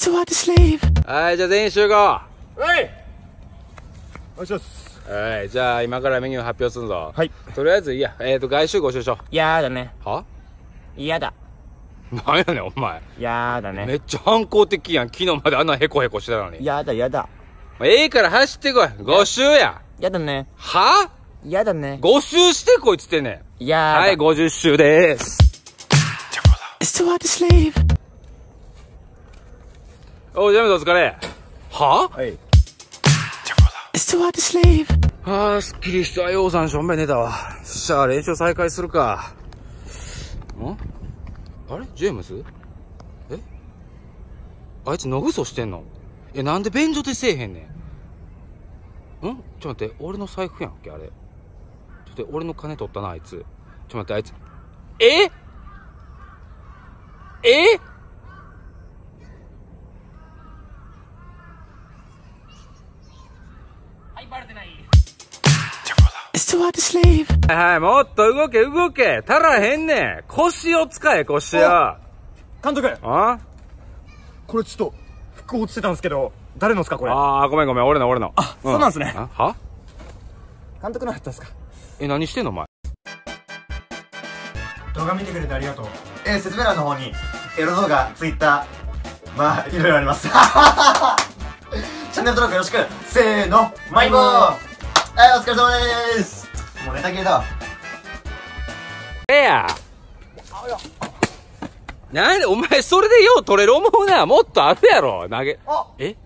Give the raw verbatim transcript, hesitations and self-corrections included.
はい、じゃあ全員集合。はい。 お願いします。 はい、じゃあ今からメニュー発表するぞ。 はい。 とりあえずいいや、えーと外周ご周しよう。 やだね。 は？ やだ。 なんやねんお前。 やだね。 めっちゃ反抗的やん。昨日まであんなヘコヘコしてたのに。 やだやだ。 ええから走ってこい。ご周や。 やだね。 は？ やだね。 ご周してこいっつってんねん。 やだ。 はい、ごじゅっ周でーす。おう、ジャムズお疲れ。は？ はい。 ああ、すっきりした。ようさんしょんべん寝たわ。しゃあ、練習再開するか。ん？あれジェームズ？え？あいつ野ぐそしてんの？え、なんで便所でせえへんねん？ん？ちょっと待って、俺の財布やんけ、あれ。ちょっと待って、俺の金取ったな、あいつ。ちょっと待って、あいつ。え？え？ はい、バレてない。 はいはい、もっと動け動け。足らへんねん。腰を使え、腰を。 監督。 あ？ これちょっと服落ちてたんですけど、誰のですかこれ？ ああ、ごめんごめん、俺の俺の。 あ、そうなんですね。 は？ 監督のやったんですか？ え、何してんのお前。 動画見てくれてありがとう。えー、説明欄の方にエロ動画、ツイッター、まあいろいろあります。チャンネル登録よろしく。せーの、マイボー。はい、お疲れ様でーす。もうネタ切れだわ。 ええや。なんでお前それでよう取れる思うな。もっとあるやろ投げ。 あ、 え